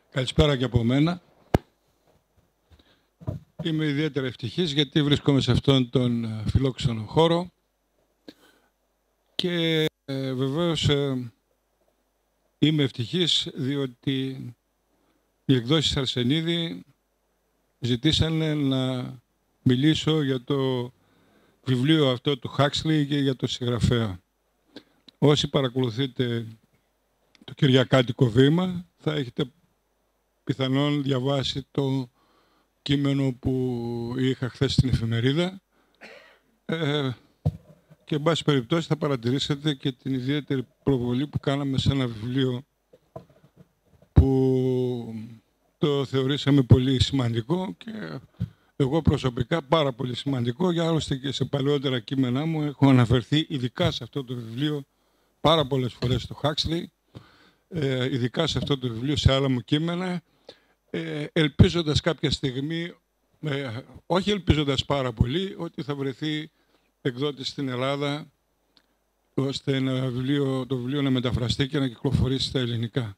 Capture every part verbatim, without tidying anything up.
Καλησπέρα και από μένα. Είμαι ιδιαίτερα ευτυχής γιατί βρίσκομαι σε αυτόν τον φιλόξενο χώρο και ε, βεβαίως ε, είμαι ευτυχής διότι οι εκδόσεις Αρσενίδη ζητήσανε να μιλήσω για το βιβλίο αυτό του Huxley και για το συγγραφέα. Όσοι παρακολουθείτε το Κυριακάτικο Βήμα θα έχετε πιθανόν διαβάσει το κείμενο που είχα χθες στην εφημερίδα ε, και εν πάση περιπτώσει θα παρατηρήσετε και την ιδιαίτερη προβολή που κάναμε σε ένα βιβλίο που το θεωρήσαμε πολύ σημαντικό και εγώ προσωπικά πάρα πολύ σημαντικό, για άλλωστε και σε παλαιότερα κείμενά μου έχω αναφερθεί ειδικά σε αυτό το βιβλίο πάρα πολλές φορές στο Huxley, ε, ειδικά σε αυτό το βιβλίο, σε άλλα μου κείμενα, ε, ελπίζοντας κάποια στιγμή, ε, όχι ελπίζοντας πάρα πολύ, ότι θα βρεθεί εκδότης στην Ελλάδα ώστε ένα βιβλίο, το βιβλίο να μεταφραστεί και να κυκλοφορήσει στα ελληνικά.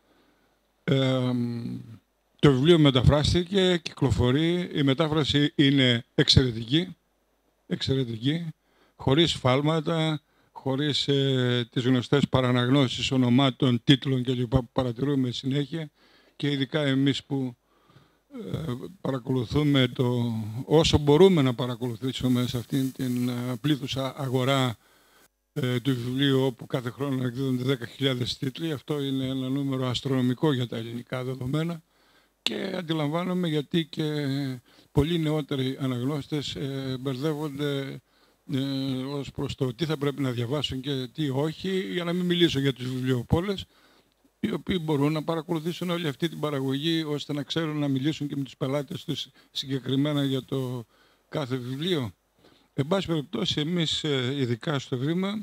Ε, το βιβλίο μεταφράστηκε, κυκλοφορεί, η μετάφραση είναι εξαιρετική, εξαιρετική, χωρίς φάλματα, χωρίς ε, τις γνωστές παραναγνώσεις ονομάτων, τίτλων κλπ. Που παρατηρούμε συνέχεια και ειδικά εμείς που ε, παρακολουθούμε το, όσο μπορούμε να παρακολουθήσουμε σε αυτήν την ε, πλήθουσα αγορά ε, του βιβλίου όπου κάθε χρόνο εκδίδονται δέκα χιλιάδες τίτλοι. Αυτό είναι ένα νούμερο αστρονομικό για τα ελληνικά δεδομένα και αντιλαμβάνομαι γιατί και πολλοί νεότεροι αναγνώστες ε, μπερδεύονται ε, ως προς το τι θα πρέπει να διαβάσουν και τι όχι, για να μην μιλήσω για τους βιβλιοπόλες, οι οποίοι μπορούν να παρακολουθήσουν όλη αυτή την παραγωγή ώστε να ξέρουν να μιλήσουν και με τους πελάτες τους συγκεκριμένα για το κάθε βιβλίο. Εν πάση περιπτώσει, εμείς ειδικά στο Βήμα,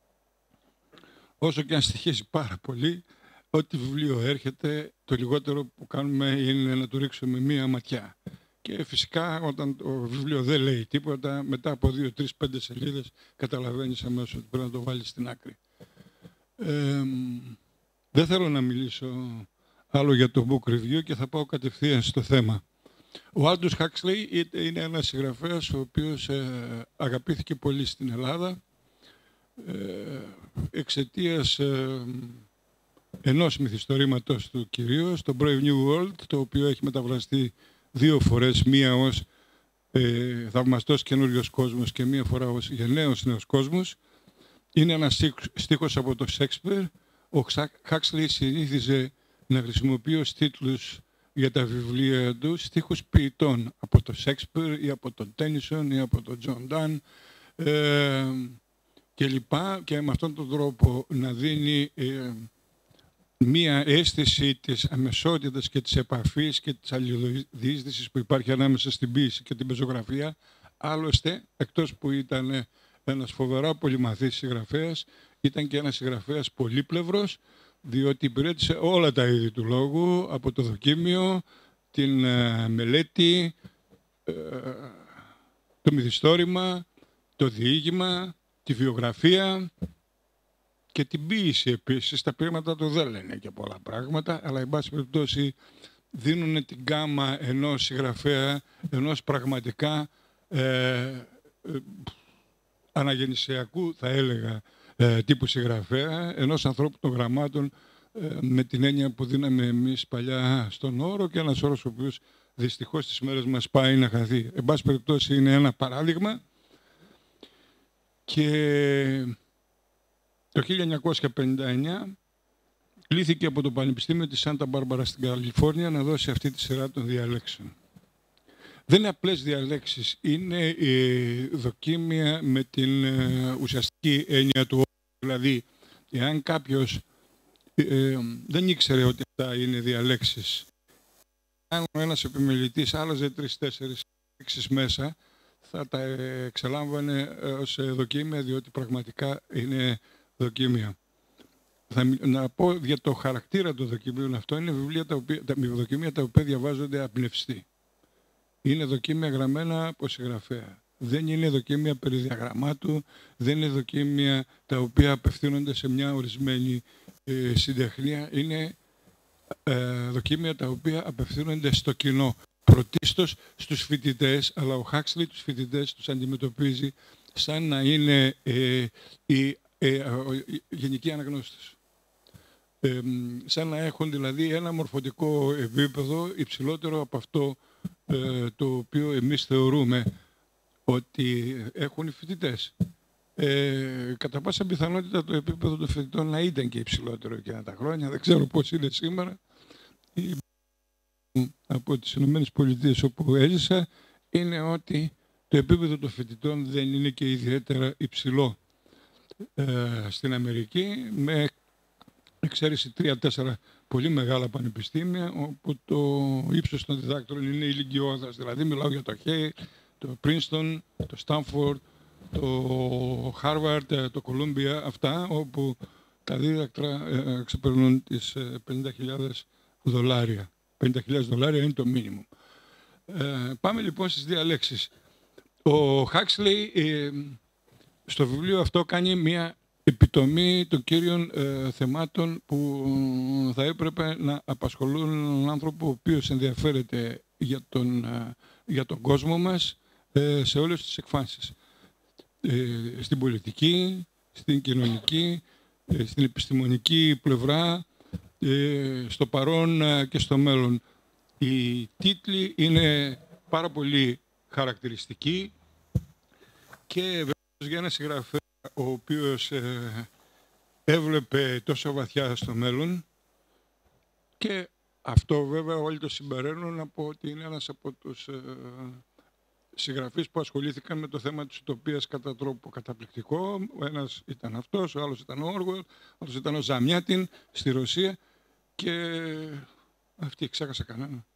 όσο και αν στοιχίζει πάρα πολύ, ό,τι βιβλίο έρχεται, το λιγότερο που κάνουμε είναι να του ρίξουμε μία ματιά. Και φυσικά όταν το βιβλίο δεν λέει τίποτα, μετά από δύο, τρεις, πέντε σελίδες καταλαβαίνεις αμέσως ότι πρέπει να το βάλεις στην άκρη. Ε, δεν θέλω να μιλήσω άλλο για το book review και θα πάω κατευθείαν στο θέμα. Ο Aldous Huxley είναι ένας συγγραφέας ο οποίος ε, αγαπήθηκε πολύ στην Ελλάδα ε, εξαιτίας ε, ενός μυθιστορήματος του κυρίως, το Brave New World, το οποίο έχει μεταφραστεί δύο φορές, μία ως ε, θαυμαστός καινούριος κόσμος και μία φορά ως γενναίος νέος κόσμος. Είναι ένας στίχος από το Shakespeare. Ο Huxley συνήθιζε να χρησιμοποιεί ως τίτλους για τα βιβλία του στίχους ποιητών από το Shakespeare ή από τον Tennyson ή από τον John Donne ε, και λοιπά, και με αυτόν τον τρόπο να δίνει ε, μία αίσθηση της αμεσότητας και της επαφής και της αλληλοδιείσδυσης που υπάρχει ανάμεσα στην ποίηση και την πεζογραφία. Άλλωστε, εκτός που ήταν ένας φοβερά πολυμαθής συγγραφέας, ήταν και ένας συγγραφέας πολύπλευρος, διότι υπηρέτησε όλα τα είδη του λόγου, από το δοκίμιο, την ε, μελέτη, ε, το μυθιστόρημα, το διήγημα, τη βιογραφία και την ποίηση επίσης. Τα ποίηματα του δεν λένε και πολλά πράγματα, αλλά εν πάση περιπτώσει δίνουν την γκάμα ενός συγγραφέα, ενός πραγματικά ε, ε, αναγεννησιακού, θα έλεγα, ε, τύπου συγγραφέα, ενός ανθρώπου των γραμμάτων ε, με την έννοια που δίναμε εμείς παλιά στον όρο, και ένας όρος ο οποίος δυστυχώς στις μέρες μας πάει να χαθεί. Εν πάση περιπτώσει είναι ένα παράδειγμα και το χίλια εννιακόσια πενήντα εννιά κλήθηκε από το Πανεπιστήμιο της Σάντα Μπάρμπαρα στην Καλιφόρνια να δώσει αυτή τη σειρά των διαλέξεων. Δεν είναι απλές διαλέξεις, είναι ε, δοκίμια με την ε, ουσιαστική έννοια του όρου. Δηλαδή, εάν κάποιος ε, δεν ήξερε ότι αυτά είναι διαλέξεις, αν ένας επιμελητής άλλαζε τρεις-τέσσερις διαλέξεις μέσα, θα τα εξελάμβανε ως δοκίμια, διότι πραγματικά είναι δοκίμια. Θα, να πω για το χαρακτήρα των δοκιμίων αυτό, είναι βιβλία τα οποία, τα δοκιμία τα οποία διαβάζονται απνευστοί. Είναι δοκίμια γραμμένα από συγγραφέα. Δεν είναι δοκίμια περί διαγραμμάτου, δεν είναι δοκίμια τα οποία απευθύνονται σε μια ορισμένη ε, συντεχνία. Είναι ε, δοκίμια τα οποία απευθύνονται στο κοινό. Πρωτίστως στους φοιτητές, αλλά ο Χάξλι τους φοιτητές τους αντιμετωπίζει σαν να είναι ε, οι ε, γενικοί αναγνώστες. Ε, σαν να έχουν δηλαδή ένα μορφωτικό επίπεδο υψηλότερο από αυτό ε, το οποίο εμείς θεωρούμε ότι έχουν οι φοιτητές. Ε, κατά πάσα πιθανότητα το επίπεδο των φοιτητών να ήταν και υψηλότερο εκείνα τα χρόνια. Δεν ξέρω πώς είναι σήμερα. Από τις Ηνωμένες Πολιτείες όπου έζησα είναι ότι το επίπεδο των φοιτητών δεν είναι και ιδιαίτερα υψηλό ε, στην Αμερική, με εξαίρεση τρία-τέσσερα πολύ μεγάλα πανεπιστήμια όπου το ύψος των διδάκτορων είναι ηλικιώδας. Δηλαδή μιλάω για το Yale, το Princeton, το Stanford, το Harvard, το Columbia, αυτά όπου τα δίδακτρα ε, ξεπερνούν τις ε, πενήντα χιλιάδες δολάρια. πενήντα χιλιάδες δολάρια είναι το μίνιμουμ. Ε, πάμε λοιπόν στις διαλέξεις. Ο Χάξλεϊ ε, στο βιβλίο αυτό κάνει μια επιτομή των κύριων ε, θεμάτων που θα έπρεπε να απασχολούν έναν άνθρωπο ο οποίος ενδιαφέρεται για τον, ε, για τον κόσμο μας ε, σε όλες τις εκφάνσεις. Ε, στην πολιτική, στην κοινωνική, ε, στην επιστημονική πλευρά, ε, στο παρόν ε, και στο μέλλον. Οι τίτλοι είναι πάρα πολύ χαρακτηριστικοί και βεβαίως για ένα συγγραφέα ο οποίος ε, έβλεπε τόσο βαθιά στο μέλλον, και αυτό βέβαια όλοι το συμπεραίνουν από ότι είναι ένας από τους ε, συγγραφείς που ασχολήθηκαν με το θέμα της ουτοπίας κατά τρόπο καταπληκτικό. Ο ένας ήταν αυτός, ο άλλος ήταν ο Όργουελ, ο άλλος ήταν ο Ζαμιάτιν στη Ρωσία και αυτή ξέχασα κανένα.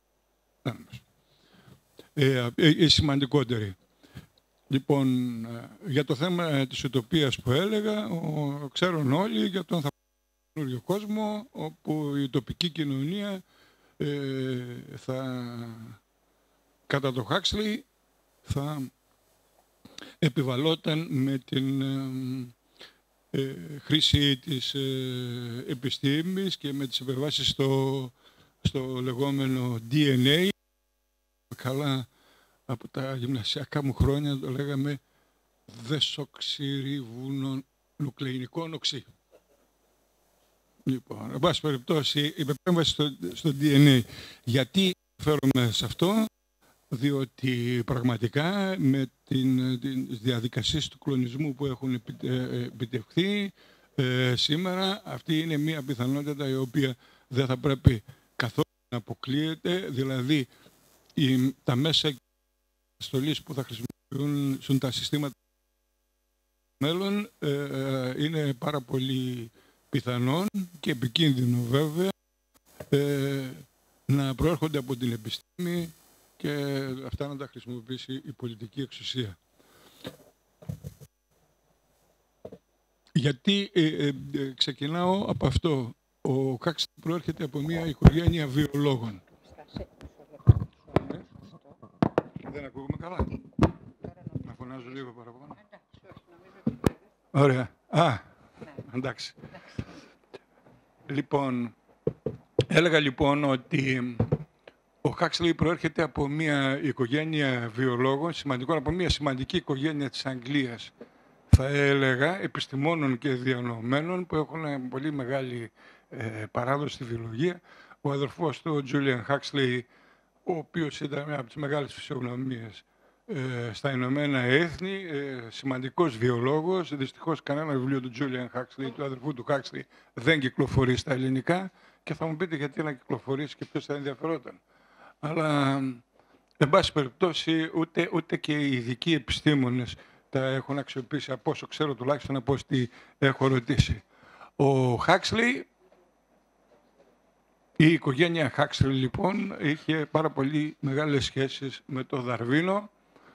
Ε, ε, οι σημαντικότεροι. Λοιπόν, για το θέμα της ουτοπίας που έλεγα, ο, ξέρουν όλοι για τον καινούριο κόσμο, όπου η τοπική κοινωνία ε, θα, κατά το Χάξλεϊ, θα επιβαλόταν με την ε, ε, χρήση της ε, επιστήμης και με τις επεμβάσεις στο, στο λεγόμενο ντι εν έι. Καλά, από τα γυμνασιακά μου χρόνια το λέγαμε δεσοξυριβουνονουκλεϊνικό οξύ. Λοιπόν, εν πάση περιπτώσει, η επέμβαση στο, στο ντι εν έι. Γιατί φέρομαι σε αυτό? Διότι πραγματικά με την, την διαδικασίες του κλονισμού που έχουν επιτευχθεί ε, σήμερα, αυτή είναι μια πιθανότητα η οποία δεν θα πρέπει καθόλου να αποκλείεται. Δηλαδή, η, τα μέσα στολής που θα χρησιμοποιούν τα συστήματα μέλλον ε, είναι πάρα πολύ πιθανόν και επικίνδυνο βέβαια ε, να προέρχονται από την επιστήμη και αυτά να τα χρησιμοποιήσει η πολιτική εξουσία. Γιατί ε, ε, ε, ξεκινάω από αυτό. Ο Χάξλεϊ προέρχεται από μια οικογένεια βιολόγων. Δεν ακούγουμε καλά. Να φωνάζω λίγο παραπάνω. Ωραία. Α, εντάξει. Λοιπόν, έλεγα λοιπόν ότι ο Χάξλεϊ προέρχεται από μια οικογένεια βιολόγων, σημαντικό, από μια σημαντική οικογένεια της Αγγλίας, θα έλεγα, επιστημόνων και διανοωμένων που έχουν πολύ μεγάλη ε, παράδοση στη βιολογία. Ο αδερφός του, ο Τζούλιαν Χάξλεϊ, ο οποίος ήταν μια από τις μεγάλες φυσιογνωμίες ε, στα Ηνωμένα Έθνη, ε, σημαντικός βιολόγος. Δυστυχώς κανένα βιβλίο του Τζούλιαν Χάξλεϊ, του αδερφού του Χάξλεϊ, δεν κυκλοφορεί στα ελληνικά και θα μου πείτε γιατί να κυκλοφορήσει και ποιος θα ενδιαφερόταν. Αλλά, εν πάση περιπτώσει, ούτε, ούτε και οι ειδικοί επιστήμονες τα έχουν αξιοποιήσει, από όσο ξέρω τουλάχιστον από όσο έχω ρωτήσει. Ο Χάξλεϊ, η οικογένεια Χάξλεϊ λοιπόν είχε πάρα πολύ μεγάλες σχέσεις με το Δαρβίνο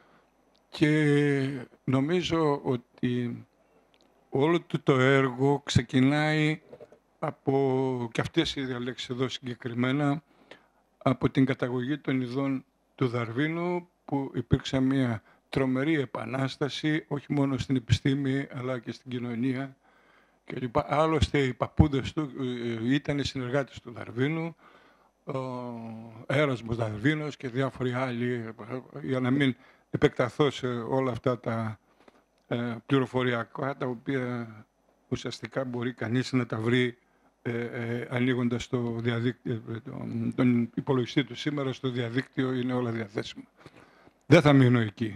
και νομίζω ότι όλο του το έργο ξεκινάει από, και αυτές οι διαλέξεις εδώ συγκεκριμένα, από την καταγωγή των ειδών του Δαρβίνου, που υπήρξε μια τρομερή επανάσταση όχι μόνο στην επιστήμη αλλά και στην κοινωνία κλπ. Άλλωστε οι παππούδες του ήταν συνεργάτες του Δαρβίνου ο Έρασμος Δαρβίνος και διάφοροι άλλοι, για να μην επεκταθώ σε όλα αυτά τα ε, πληροφοριακά, τα οποία ουσιαστικά μπορεί κανείς να τα βρει ε, ε, ανοίγοντας το διαδίκτυο, τον, τον υπολογιστή του σήμερα στο διαδίκτυο, είναι όλα διαθέσιμα. Δεν θα μείνω εκεί.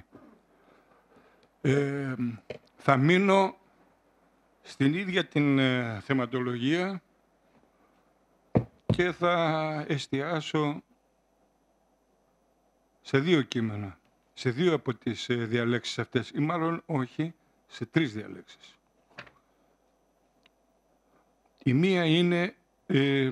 Ε, θα μείνω στην ίδια την ε, θεματολογία και θα εστιάσω σε δύο κείμενα, σε δύο από τις ε, διαλέξεις αυτές, ή μάλλον όχι, σε τρεις διαλέξεις. Η μία είναι ε,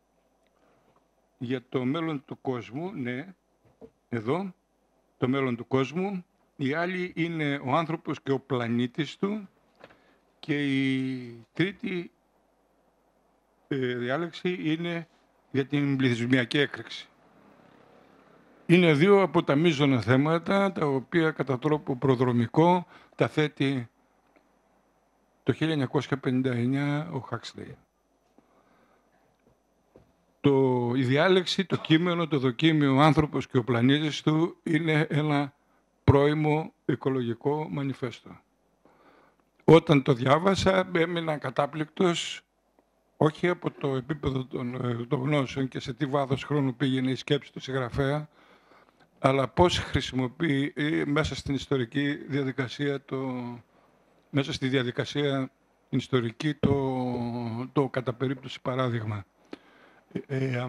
για το μέλλον του κόσμου, ναι, εδώ, το μέλλον του κόσμου. Η άλλη είναι ο άνθρωπος και ο πλανήτης του. Και η τρίτη ε, διάλεξη είναι για την πληθυσμιακή έκρηξη. Είναι δύο από τα μείζωνα θέματα, τα οποία κατά τρόπο προδρομικό τα θέτει το χίλια εννιακόσια πενήντα εννιά ο Χάξλεϊ. Το, η διάλεξη, το κείμενο, το δοκίμιο «Ο άνθρωπος και ο πλανήτης του» είναι ένα πρώιμο οικολογικό μανιφέστο. Όταν το διάβασα, έμεινα κατάπληκτος, όχι από το επίπεδο των, των γνώσεων και σε τι βάθος χρόνου πήγαινε η σκέψη του συγγραφέα, αλλά πώς χρησιμοποιεί μέσα στην ιστορική διαδικασία, το, μέσα στη διαδικασία την ιστορική, το, το κατά περίπτωση παράδειγμα. Ε, ε,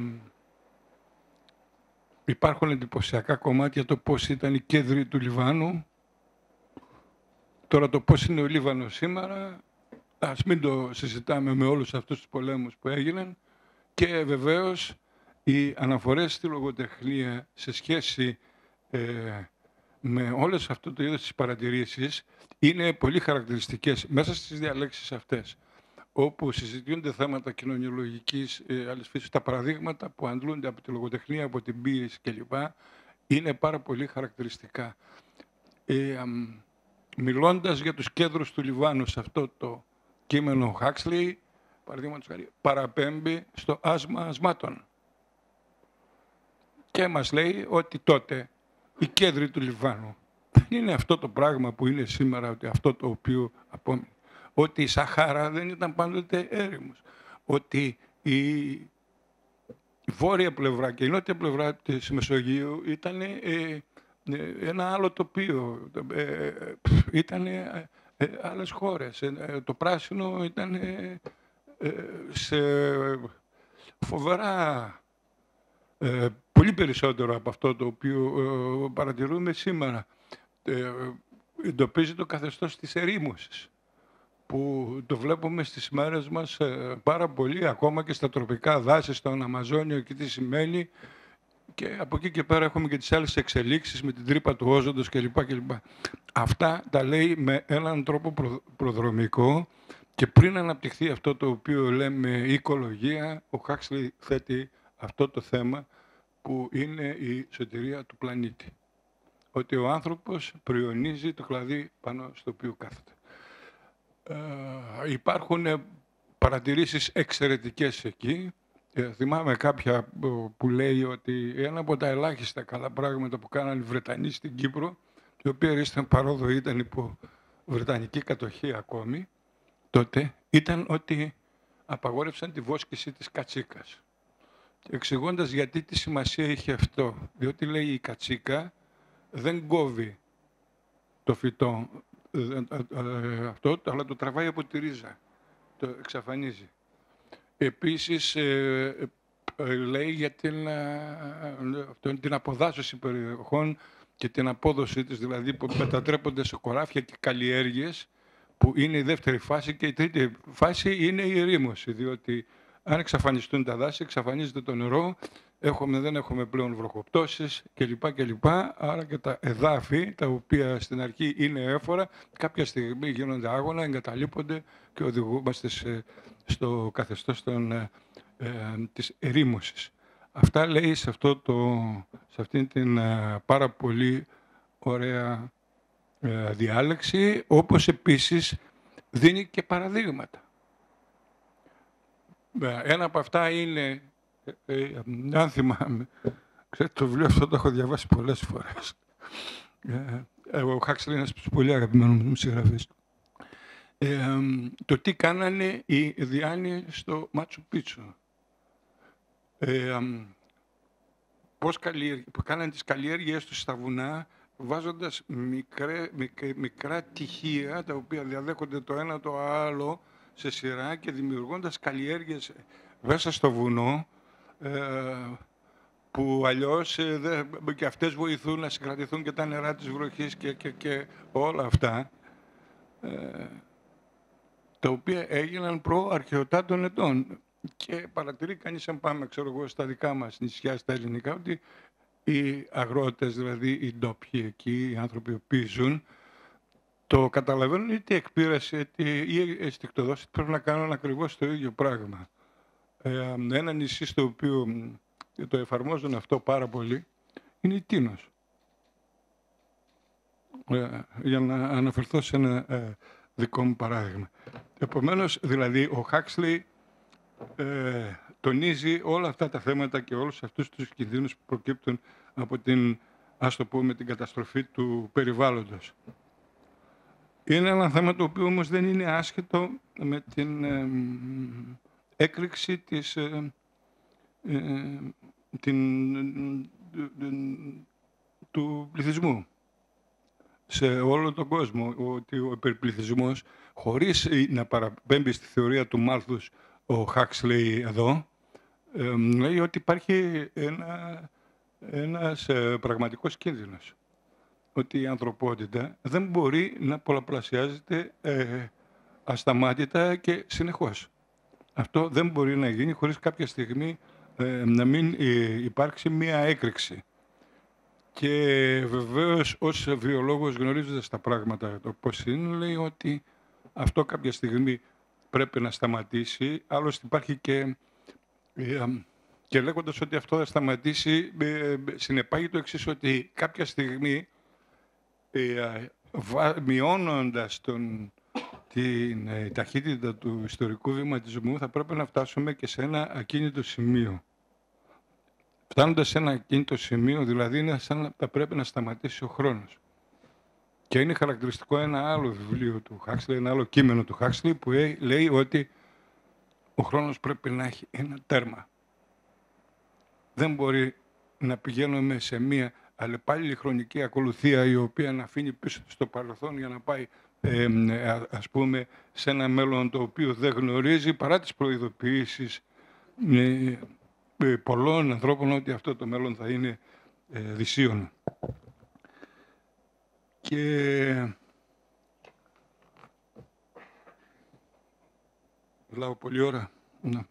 υπάρχουν εντυπωσιακά κομμάτια το πώς ήταν η κέντρη του Λιβάνου. Τώρα το πώς είναι ο Λίβανος σήμερα, ας μην το συζητάμε με όλους αυτούς τους πολέμους που έγιναν, και βεβαίως οι αναφορές στη λογοτεχνία σε σχέση ε, με όλες αυτό το είδος της παρατηρήσεις είναι πολύ χαρακτηριστικές μέσα στις διαλέξεις αυτές, όπου συζητούνται θέματα κοινωνιολογικής ε, άλλης φύσης. Τα παραδείγματα που αντλούνται από τη λογοτεχνία, από την ποίηση κλπ. Είναι πάρα πολύ χαρακτηριστικά. Ε, Μιλώντας για τους κέντρους του Λιβάνου σε αυτό το κείμενο Χάξλεϊ, παραδείγματος χάρη, παραπέμπει στο άσμα ασμάτων. Και μας λέει ότι τότε οι κέντροι του Λιβάνου δεν είναι αυτό το πράγμα που είναι σήμερα, ότι αυτό το οποίο απόμεινε. Ότι η Σαχάρα δεν ήταν πάντοτε έρημος. Ότι η, η βόρεια πλευρά και η νότια πλευρά της Μεσογείου ήταν ε, ένα άλλο τοπίο, ε, ήταν ε, ε, άλλες χώρες. Ε, το πράσινο ήταν ε, ε, σε φοβερά, ε, πολύ περισσότερο από αυτό το οποίο ε, παρατηρούμε σήμερα. Ε, εντοπίζει το καθεστώς της ερήμωσης, που το βλέπουμε στις μέρες μας ε, πάρα πολύ, ακόμα και στα τροπικά δάση, στον Αμαζόνιο και τι σημαίνει. Και από εκεί και πέρα έχουμε και τις άλλες εξελίξεις με την τρύπα του όζοντος κλπ. κλπ. Αυτά τα λέει με έναν τρόπο προ, προδρομικό, και πριν αναπτυχθεί αυτό το οποίο λέμε οικολογία, ο Χάξλεϊ θέτει αυτό το θέμα που είναι η σωτηρία του πλανήτη. Ότι ο άνθρωπος πριονίζει το κλαδί πάνω στο οποίο κάθεται. Ε, υπάρχουν παρατηρήσεις εξαιρετικές εκεί. Ε, θυμάμαι κάποια που λέει ότι ένα από τα ελάχιστα καλά πράγματα που κάνανε οι Βρετανοί στην Κύπρο, η οποία ήταν παρόδο, ήταν υπό βρετανική κατοχή ακόμη τότε, ήταν ότι απαγόρευσαν τη βόσκηση της κατσίκας. Εξηγώντας γιατί τη σημασία είχε αυτό. Διότι λέει η κατσίκα δεν κόβει το φυτό ε, ε, ε, αυτό, αλλά το τραβάει από τη ρίζα, το εξαφανίζει. Επίσης, ε, ε, λέει για την, ε, την αποδάσωση περιοχών και την απόδοση της, δηλαδή που μετατρέπονται σε χωράφια και καλλιέργειες, που είναι η δεύτερη φάση, και η τρίτη φάση είναι η ερήμωση, διότι αν εξαφανιστούν τα δάση, εξαφανίζεται το νερό, έχουμε, δεν έχουμε πλέον βροχοπτώσεις κλπ. κλπ. Άρα και τα εδάφη, τα οποία στην αρχή είναι έφορα, κάποια στιγμή γίνονται άγωνα, εγκαταλείπονται και οδηγούμαστε σε, στο καθεστώς των, ε, ε, της ερήμωσης. Αυτά λέει σε, αυτό το, σε αυτήν την ε, πάρα πολύ ωραία ε, διάλεξη, όπως επίσης δίνει και παραδείγματα. Ένα από αυτά είναι Ε, ε, αν θυμάμαι, ξέρετε, το βιβλίο αυτό το έχω διαβάσει πολλές φορές. Ε, εγώ, ο Χάξλι είναι ένας πολύ αγαπημένος μου συγγραφής. Ε, το τι κάνανε οι Διάνοι στο Μάτσου Πίτσου. Ε, πώς καλλιέργη, που κάνανε τις καλλιέργειες τους στα βουνά, βάζοντας μικρέ, μικρά, μικρά τυχεία, τα οποία διαδέχονται το ένα το άλλο σε σειρά και δημιουργώντας καλλιέργειες μέσα στο βουνό, ε, που αλλιώς ε, δε, και αυτές βοηθούν να συγκρατηθούν και τα νερά της βροχής και, και, και όλα αυτά, ε, τα οποία έγιναν προ-αρχαιοτά των ετών. Και παρατηρεί κανείς, αν πάμε, ξέρω εγώ, στα δικά μας νησιά, στα ελληνικά, ότι οι αγρότες, δηλαδή οι ντόπιοι εκεί, οι άνθρωποι που οποίοι ζουν, το καταλαβαίνουν είτε εκπείραση είτε ή αισθηκτοδόση, πρέπει να κάνουν ακριβώς το ίδιο πράγμα. Ε, ένα νησί στο οποίο το εφαρμόζουν αυτό πάρα πολύ είναι η Τίνος. Ε, για να αναφερθώ σε ένα ε, δικό μου παράδειγμα. Επομένως, δηλαδή, ο Χάξλι ε, τονίζει όλα αυτά τα θέματα και όλους αυτούς τους κινδύνους που προκύπτουν από την, ας το πούμε, την καταστροφή του περιβάλλοντος. Είναι ένα θέμα το οποίο όμως δεν είναι άσχετο με την ε, έκρηξη της, ε, ε, την, του πληθυσμού σε όλο τον κόσμο. Ότι ο υπερπληθυσμός, χωρίς να παραπέμπει στη θεωρία του Μάλθους, ο Χάξλι εδώ, ε, λέει ότι υπάρχει ένα, ένας ε, πραγματικός κίνδυνος. Ότι η ανθρωπότητα δεν μπορεί να πολλαπλασιάζεται ε, ασταμάτητα και συνεχώς. Αυτό δεν μπορεί να γίνει χωρίς κάποια στιγμή ε, να μην ε, υπάρξει μία έκρηξη. Και βεβαίως ως βιολόγος, γνωρίζοντας τα πράγματα το πώς είναι, λέει ότι αυτό κάποια στιγμή πρέπει να σταματήσει. Άλλωστε υπάρχει και, ε, και λέγοντας ότι αυτό θα σταματήσει, ε, συνεπάγει το εξής, ότι κάποια στιγμή ε, βα, μειώνοντας τον, την ε, ταχύτητα του ιστορικού βηματισμού, θα πρέπει να φτάσουμε και σε ένα ακίνητο σημείο. Φτάνοντας σε ένα ακίνητο σημείο, δηλαδή, είναι σαν να θα πρέπει να σταματήσει ο χρόνος. Και είναι χαρακτηριστικό ένα άλλο βιβλίο του Χάξλι, ένα άλλο κείμενο του Χάξλι, που λέει ότι ο χρόνος πρέπει να έχει ένα τέρμα. Δεν μπορεί να πηγαίνουμε σε μία αλλεπάλληλη χρονική ακολουθία, η οποία να αφήνει πίσω στο παρελθόν για να πάει, ε, ας πούμε, σε ένα μέλλον το οποίο δεν γνωρίζει, παρά τις προειδοποιήσεις ε, ε, πολλών ανθρώπων ότι αυτό το μέλλον θα είναι ε, δυσίωνο. Και μιλάω πολλή ώρα. Να.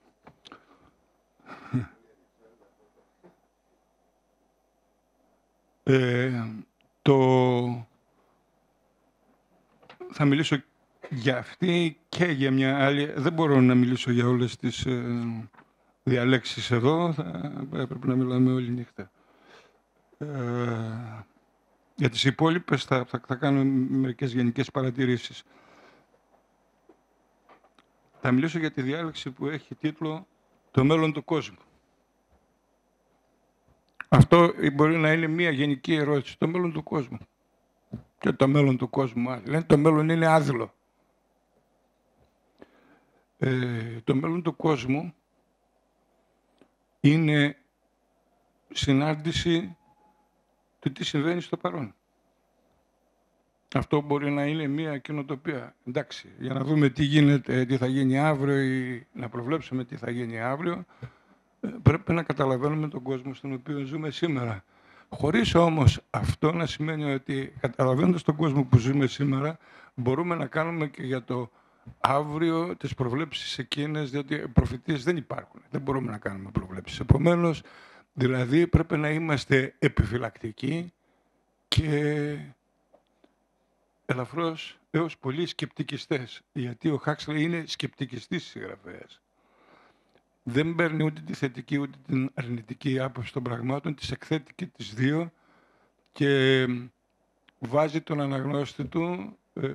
Ε, το... Θα μιλήσω για αυτή και για μια άλλη. Δεν μπορώ να μιλήσω για όλες τις ε, διαλέξεις εδώ. Θα έπρεπε να μιλάμε όλη νύχτα. Ε, για τις υπόλοιπες θα, θα, θα κάνω μερικές γενικές παρατηρήσεις. Θα μιλήσω για τη διάλεξη που έχει τίτλο «Το μέλλον του κόσμου». Αυτό μπορεί να είναι μια γενική ερώτηση. Το μέλλον του κόσμου. Και το μέλλον του κόσμου. Λένε το μέλλον είναι άδειλο. Ε, το μέλλον του κόσμου είναι συνάντηση του τι συμβαίνει στο παρόν. Αυτό μπορεί να είναι μια κοινοτοπία. Εντάξει, για να δούμε τι γίνεται, τι θα γίνει αύριο ή να προβλέψουμε τι θα γίνει αύριο, πρέπει να καταλαβαίνουμε τον κόσμο στον οποίο ζούμε σήμερα. Χωρίς όμως αυτό να σημαίνει ότι, καταλαβαίνοντας τον κόσμο που ζούμε σήμερα, μπορούμε να κάνουμε και για το αύριο τις προβλέψεις εκείνες, διότι προφητείες δεν υπάρχουν. Δεν μπορούμε να κάνουμε προβλέψεις. Επομένως, δηλαδή, πρέπει να είμαστε επιφυλακτικοί και ελαφρώς έως πολύ σκεπτικιστές. Γιατί ο Χάξλι είναι σκεπτικιστής συγγραφέας. Δεν παίρνει ούτε τη θετική ούτε την αρνητική άποψη των πραγμάτων, τις εκθέτει και τις δύο και βάζει τον αναγνώστη του ε,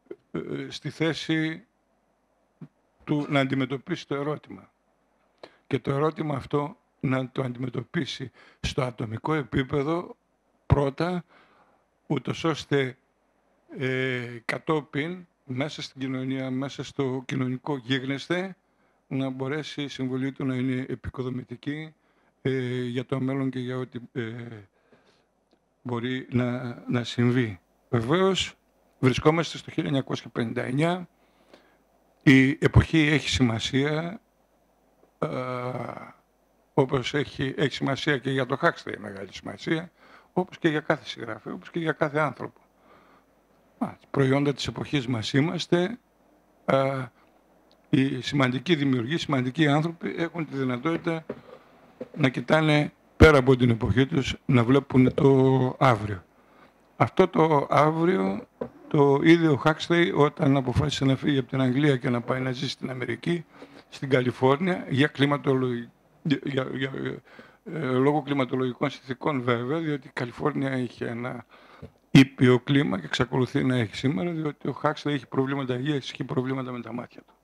ε, στη θέση του να αντιμετωπίσει το ερώτημα. και το ερώτημα αυτό να το αντιμετωπίσει στο ατομικό επίπεδο πρώτα, ούτως ώστε ε, κατόπιν μέσα στην κοινωνία, μέσα στο κοινωνικό γίγνεσθε, να μπορέσει η συμβολή του να είναι επικοδομητική ε, για το μέλλον και για ό,τι ε, μπορεί να, να συμβεί. Βεβαίως, βρισκόμαστε στο χίλια εννιακόσια πενήντα εννιά, η εποχή έχει σημασία, ε, όπως έχει, έχει σημασία και για το Huxley, μεγάλη σημασία, όπως και για κάθε συγγραφέα, όπως και για κάθε άνθρωπο. Α, προϊόντα της εποχής μας είμαστε, α, οι σημαντικοί δημιουργοί, οι σημαντικοί άνθρωποι έχουν τη δυνατότητα να κοιτάνε πέρα από την εποχή τους, να βλέπουν το αύριο. Αυτό το αύριο το είδε ο Huxley όταν αποφάσισε να φύγει από την Αγγλία και να πάει να ζήσει στην Αμερική, στην Καλιφόρνια, για κλιματολογική. Για, για, για, ε, λόγω κλιματολογικών συνθηκών βέβαια, διότι η Καλιφόρνια είχε ένα ήπιο κλίμα και εξακολουθεί να έχει σήμερα, διότι ο Huxley έχει προβλήματα υγείας, έχει προβλήματα με τα μάτια του.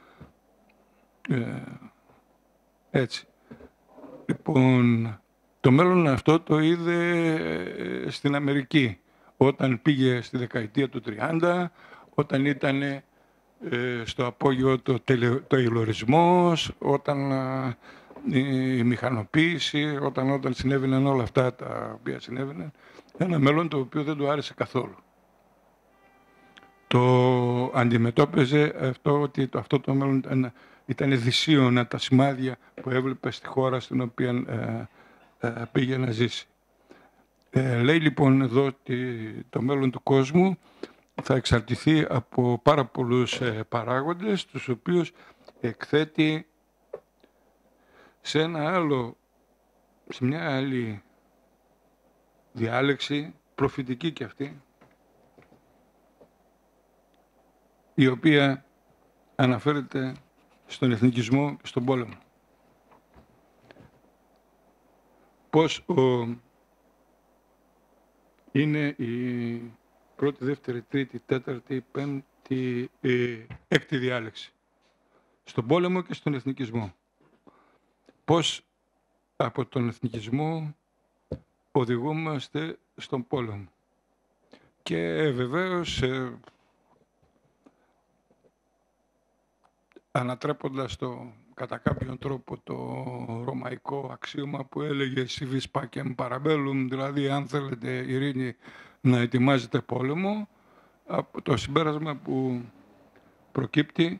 Ε, έτσι. Λοιπόν, το μέλλον αυτό το είδε στην Αμερική, όταν πήγε στη δεκαετία του τριάντα, όταν ήταν ε, στο απόγειο το τεϊλορισμός, όταν ε, η μηχανοποίηση, όταν, όταν συνέβαιναν όλα αυτά τα οποία συνέβαιναν, ένα μέλλον το οποίο δεν του άρεσε καθόλου. Το αντιμετώπιζε αυτό ότι το, αυτό το μέλλον ήταν, ήταν δυσίωνα τα σημάδια που έβλεπε στη χώρα στην οποία ε, ε, πήγε να ζήσει. Ε, λέει λοιπόν εδώ ότι το μέλλον του κόσμου θα εξαρτηθεί από πάρα πολλούς ε, παράγοντες, τους οποίους εκθέτει σε ένα άλλο, σε μια άλλη διάλεξη, προφητική και αυτή, η οποία αναφέρεται στον εθνικισμό και στον πόλεμο. Πώς ο, είναι η πρώτη, δεύτερη, τρίτη, τέταρτη, πέμπτη, ε, έκτη διάλεξη. Στον πόλεμο και στον εθνικισμό. Πώς από τον εθνικισμό οδηγούμαστε στον πόλεμο. Και ε, βεβαίως ε, ανατρέποντας το, κατά κάποιον τρόπο το ρωμαϊκό αξίωμα που έλεγε «Civis pacem parabellum», δηλαδή αν θέλετε ειρήνη να ετοιμάζετε πόλεμο, από το συμπέρασμα που προκύπτει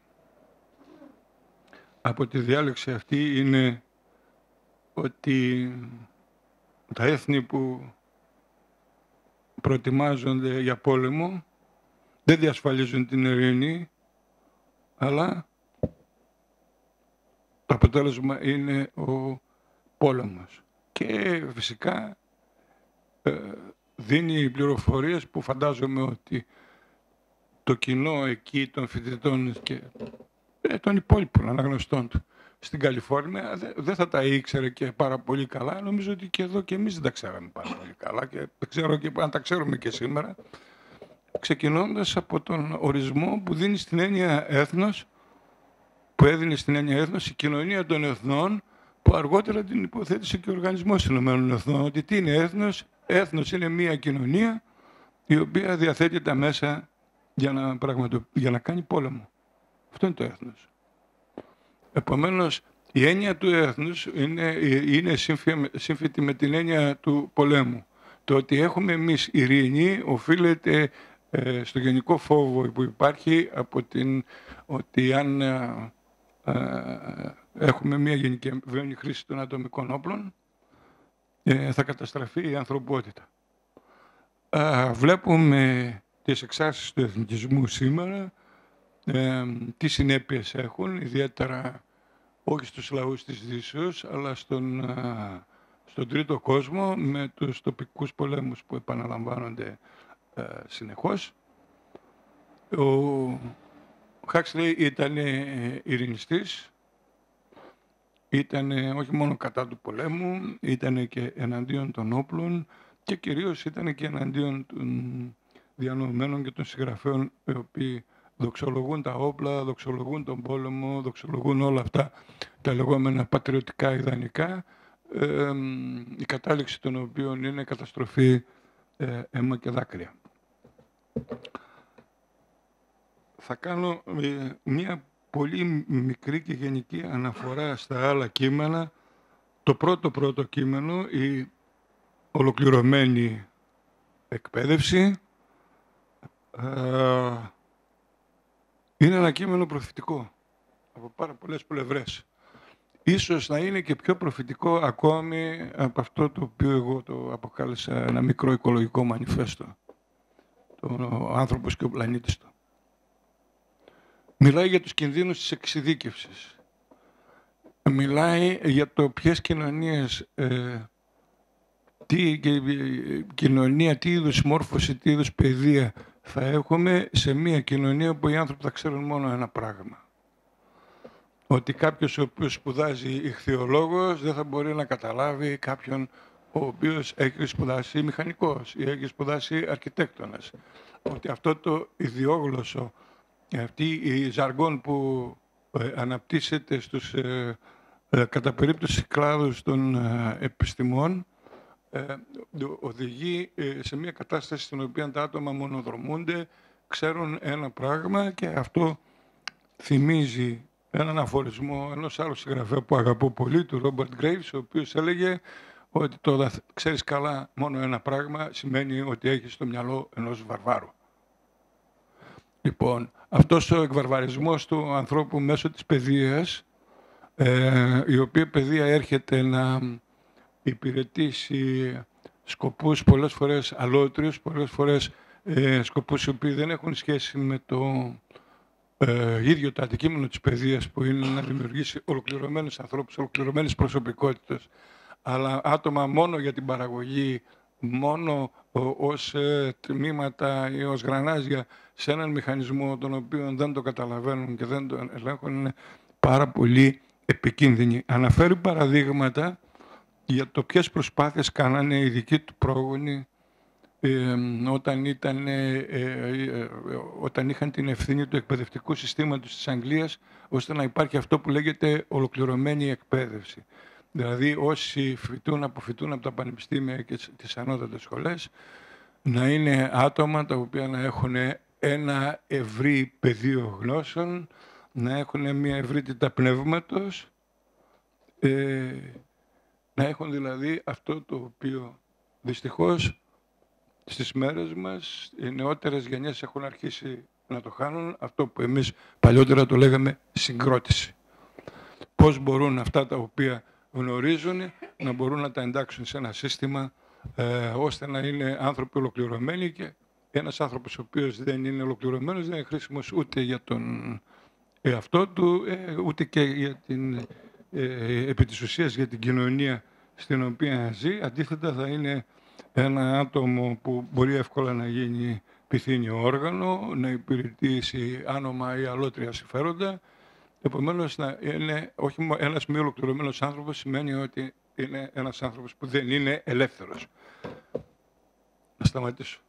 από τη διάλεξη αυτή είναι ότι τα έθνη που προετοιμάζονται για πόλεμο δεν διασφαλίζουν την ειρήνη, αλλά το αποτέλεσμα είναι ο πόλεμος. Και φυσικά ε, δίνει πληροφορίες που φαντάζομαι ότι το κοινό εκεί των φοιτητών και ε, των υπόλοιπων αναγνωστών του στην Καλιφόρνια δεν δε θα τα ήξερε και πάρα πολύ καλά. Νομίζω ότι και εδώ και εμείς δεν τα ξέραμε πάρα πολύ καλά και δεν ξέρω και αν τα ξέρουμε και σήμερα. Ξεκινώντας από τον ορισμό που δίνει στην έννοια έθνος, που έδινε στην έννοια έθνος η κοινωνία των εθνών, που αργότερα την υποθέτησε και ο Οργανισμός Ηνωμένων Εθνών, ότι τι είναι έθνος? Έθνος είναι μια κοινωνία η οποία διαθέτει τα μέσα για να, πραγματο... για να κάνει πόλεμο. Αυτό είναι το έθνος. Επομένως, η έννοια του έθνους είναι, είναι σύμφωτη με την έννοια του πολέμου. Το ότι έχουμε εμείς ειρήνη οφείλεται ε, στο γενικό φόβο που υπάρχει από την ότι αν ε, ε, έχουμε μια γενικευμένη χρήση των ατομικών όπλων ε, θα καταστραφεί η ανθρωπότητα. Ε, βλέπουμε τις εξάρσεις του εθνικισμού σήμερα, ε, τι συνέπειες έχουν, ιδιαίτερα όχι στους λαούς της Δύσεως, αλλά στον, ε, στον τρίτο κόσμο, με τους τοπικούς πολέμους που επαναλαμβάνονται ε, συνεχώς. Ο Huxley ήταν ειρηνιστής, ήταν όχι μόνο κατά του πολέμου, ήταν και εναντίον των όπλων και κυρίως ήταν και εναντίον των διανοωμένων και των συγγραφέων οι οποίοι δοξολογούν τα όπλα, δοξολογούν τον πόλεμο, δοξολογούν όλα αυτά τα λεγόμενα πατριωτικά ιδανικά, ε, η κατάληξη των οποίων είναι καταστροφή, ε, αίμα και δάκρυα. Θα κάνω ε, μια πολύ μικρή και γενική αναφορά στα άλλα κείμενα. Το πρώτο πρώτο κείμενο, η ολοκληρωμένη εκπαίδευση, ε, είναι ένα κείμενο προφητικό από πάρα πολλές πλευρές. Ίσως να είναι και πιο προφητικό ακόμη από αυτό το οποίο εγώ το αποκάλεσα ένα μικρό οικολογικό μανιφέστο. Το άνθρωπος και ο πλανήτης του. Μιλάει για τους κινδύνους της εξειδίκευσης. Μιλάει για το ποιες κοινωνίες, ε, τι ε, κοινωνία, τι είδους μόρφωση, τι είδους παιδεία θα έχουμε σε μια κοινωνία που οι άνθρωποι θα ξέρουν μόνο ένα πράγμα. Ότι κάποιος ο οποίος σπουδάζει ιχθυολόγος δεν θα μπορεί να καταλάβει κάποιον ο οποίος έχει σπουδάσει μηχανικός ή έχει σπουδάσει αρχιτέκτονας. Ότι αυτό το ιδιόγλωσσο, αυτή η ζαργόν που ε, αναπτύσσεται στους ε, ε, κατά περίπτωση κλάδους των ε, επιστημών, ε, οδηγεί ε, σε μια κατάσταση στην οποία τα άτομα μονοδρομούνται, ξέρουν ένα πράγμα, και αυτό θυμίζει έναν αφορισμό ενός άλλου συγγραφέα που αγαπώ πολύ, του Ρόμπερτ Γκρέιβς, ο οποίος έλεγε ότι το να ξέρεις καλά μόνο ένα πράγμα σημαίνει ότι έχεις στο μυαλό ενός βαρβάρου. Λοιπόν, αυτός ο εκβαρβαρισμός του ανθρώπου μέσω της παιδείας, ε, η οποία παιδεία έρχεται να υπηρετήσει σκοπούς πολλές φορές αλότριους, πολλές φορές ε, σκοπούς οι οποίοι δεν έχουν σχέση με το ε, ίδιο το αντικείμενο της παιδείας, που είναι να δημιουργήσει ολοκληρωμένους ανθρώπους, ολοκληρωμένες προσωπικότητες, αλλά άτομα μόνο για την παραγωγή, μόνο ως ε, τμήματα ή ως γρανάζια σε έναν μηχανισμό τον οποίο δεν το καταλαβαίνουν και δεν το ελέγχουν, είναι πάρα πολύ επικίνδυνοι. Αναφέρει παραδείγματα για το ποιες προσπάθειες κάνανε οι δικοί του πρόγονοι ε, όταν, ήταν, ε, ε, όταν είχαν την ευθύνη του εκπαιδευτικού συστήματος της Αγγλίας, ώστε να υπάρχει αυτό που λέγεται ολοκληρωμένη εκπαίδευση. Δηλαδή όσοι φοιτούν, αποφοιτούν από τα πανεπιστήμια και τις ανώτατες σχολές, να είναι άτομα τα οποία να έχουν ένα ευρύ πεδίο γνώσεων, να έχουν μια ευρύτητα πνεύματος, ε, να έχουν δηλαδή αυτό το οποίο δυστυχώς στις μέρες μας οι νεότερες γενιές έχουν αρχίσει να το χάνουν, αυτό που εμείς παλιότερα το λέγαμε συγκρότηση. Πώς μπορούν αυτά τα οποία γνωρίζουν να μπορούν να τα εντάξουν σε ένα σύστημα ε, ώστε να είναι άνθρωποι ολοκληρωμένοι, και ένας άνθρωπος ο οποίος δεν είναι ολοκληρωμένος δεν είναι χρήσιμος ούτε για τον εαυτό του, ε, ούτε και για την, ε, επί της ουσίας για την κοινωνία στην οποία ζει. Αντίθετα θα είναι ένα άτομο που μπορεί εύκολα να γίνει πυθύνιο όργανο, να υπηρετήσει άνομα ή αλότρια συμφέροντα. Επομένως, να είναι όχι ένας μη ολοκληρωμένος άνθρωπος σημαίνει ότι είναι ένας άνθρωπος που δεν είναι ελεύθερος. Να σταματήσω.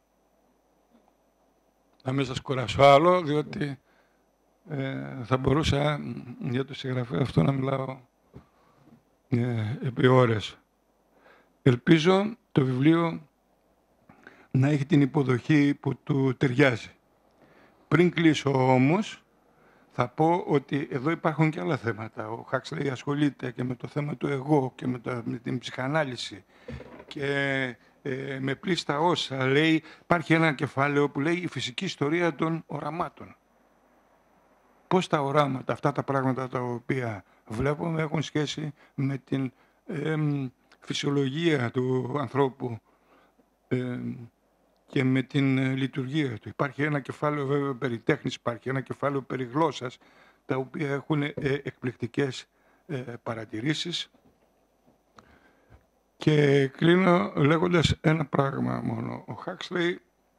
Να μην σας κουράσω άλλο, διότι ε, θα μπορούσα για το συγγραφέα αυτό να μιλάω ε, επί ώρες. Ελπίζω το βιβλίο να έχει την υποδοχή που του ταιριάζει. Πριν κλείσω όμως, θα πω ότι εδώ υπάρχουν και άλλα θέματα. Ο Huxley ασχολείται και με το θέμα του εγώ και με, το, με την ψυχανάλυση και ε, με πλήστα όσα λέει. Υπάρχει ένα κεφάλαιο που λέει η φυσική ιστορία των οραμάτων. Πώς τα οράματα, αυτά τα πράγματα τα οποία βλέπουμε έχουν σχέση με την ε, φυσιολογία του ανθρώπου ε, και με την λειτουργία του. Υπάρχει ένα κεφάλαιο βέβαια περί τέχνης, υπάρχει ένα κεφάλαιο περί γλώσσας, τα οποία έχουν ε, εκπληκτικές ε, παρατηρήσεις. Και κλείνω λέγοντας ένα πράγμα μόνο. Ο Huxley,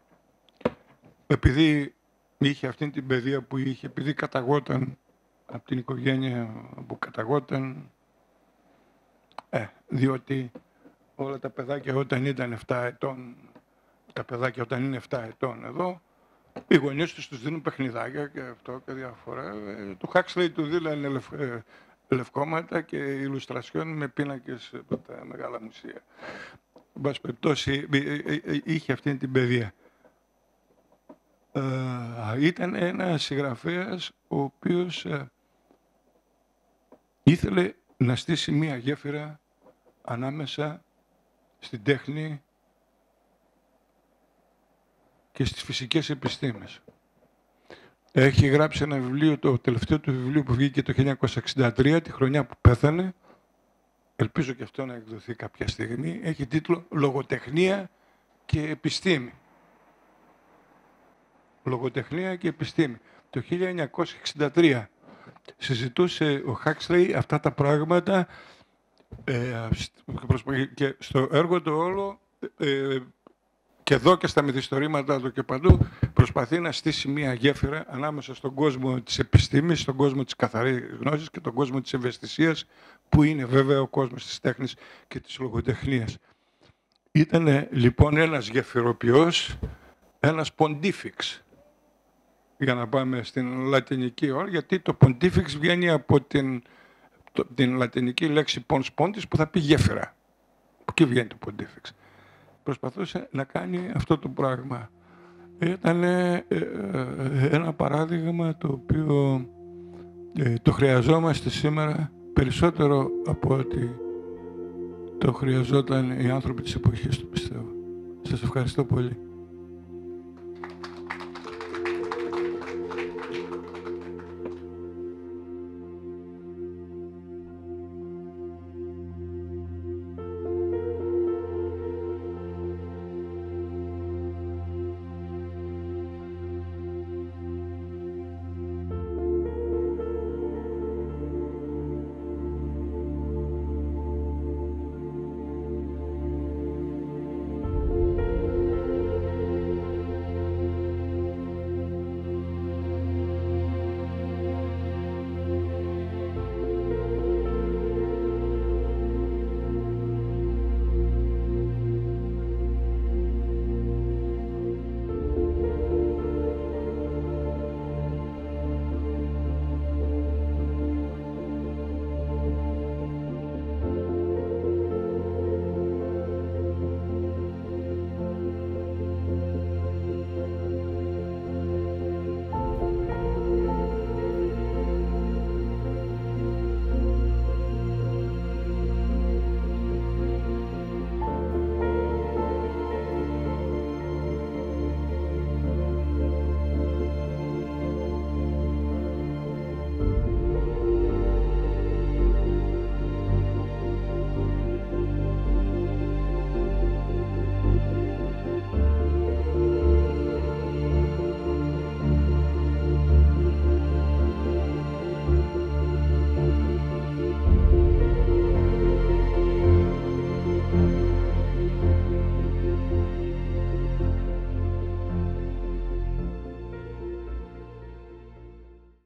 επειδή είχε αυτή την παιδεία που είχε, επειδή καταγόταν από την οικογένεια που καταγόταν, ε, διότι όλα τα παιδάκια όταν ήταν επτά ετών, τα παιδάκια όταν είναι επτά ετών εδώ, Οι γονείς τους τους δίνουν παιχνιδάκια και αυτό και διάφορα. Ε, του Huxley του δίνανε λευ, ε, λευκόματα και ηλουστρασιόν με πίνακες από τα μεγάλα μουσεία. Εν πάση περιπτώσει, είχε αυτή την παιδεία. Ε, ήταν ένας συγγραφέας ο οποίος ε, ήθελε να στήσει μία γέφυρα ανάμεσα στην τέχνη και στις φυσικές επιστήμες. Έχει γράψει ένα βιβλίο, το τελευταίο του βιβλίο που βγήκε το χίλια εννιακόσια εξήντα τρία, τη χρονιά που πέθανε. Ελπίζω και αυτό να εκδοθεί κάποια στιγμή. Έχει τίτλο «Λογοτεχνία και επιστήμη». Λογοτεχνία και επιστήμη. Το χίλια εννιακόσια εξήντα τρία συζητούσε ο Huxley αυτά τα πράγματα ε, και στο έργο του όλο ε, και εδώ και στα μυθιστορήματα του και παντού προσπαθεί να στήσει μία γέφυρα ανάμεσα στον κόσμο της επιστήμης, στον κόσμο της καθαρής γνώσης και τον κόσμο της ευαισθησίας, που είναι βέβαια ο κόσμος της τέχνης και της λογοτεχνίας. Ήταν λοιπόν ένας γεφυροποιός, ένας ποντίφιξ, για να πάμε στην λατινική ώρα, γιατί το ποντίφιξ βγαίνει από την, το, την λατινική λέξη pons pontis που θα πει γέφυρα. Από εκεί βγαίνει το ποντίφιξ. Προσπαθούσε να κάνει αυτό το πράγμα. Ήταν ε, ε, ένα παράδειγμα το οποίο ε, το χρειαζόμαστε σήμερα περισσότερο από ότι το χρειαζόταν οι άνθρωποι της εποχής του, πιστεύω. Σας ευχαριστώ πολύ.